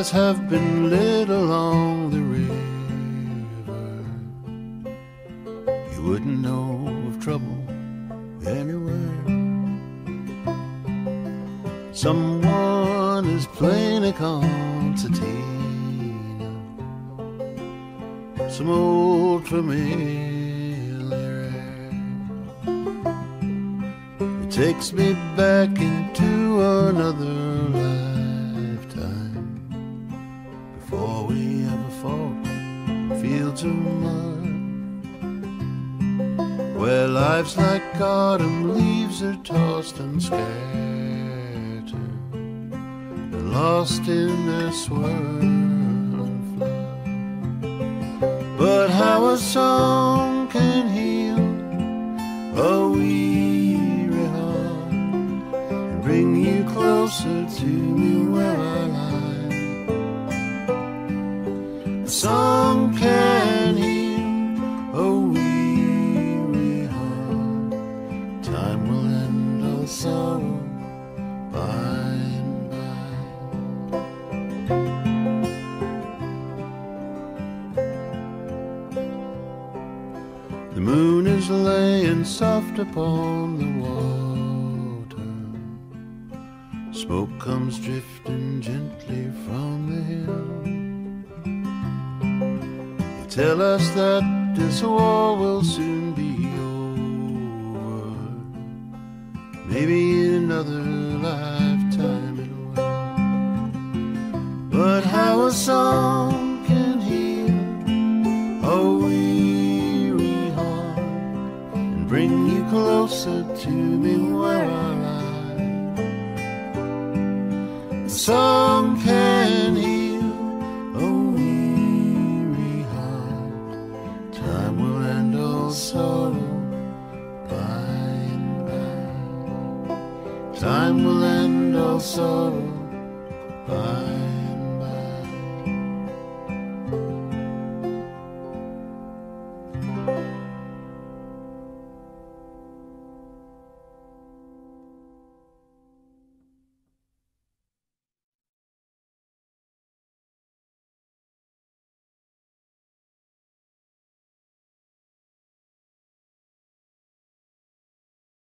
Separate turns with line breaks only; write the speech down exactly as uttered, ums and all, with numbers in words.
stars have been lit along the river, you wouldn't know of trouble anywhere. Someone is playing a concertina, some old familiar air. It takes me back into another lifetime, before we ever fought fields of mud, where life's like autumn leaves are tossed and scattered and lost in their swirling flood. But how a song can heal a weary heart and bring you closer to me where I lie. A song can heal a weary heart. Time will end all sorrow by and by. The moon is laying soft upon the water. Smoke comes drifting gently from the hill. They tell us that this war will soon be over. Maybe in another lifetime it will. But how a song can heal a weary heart and bring you closer to me where I lie. A song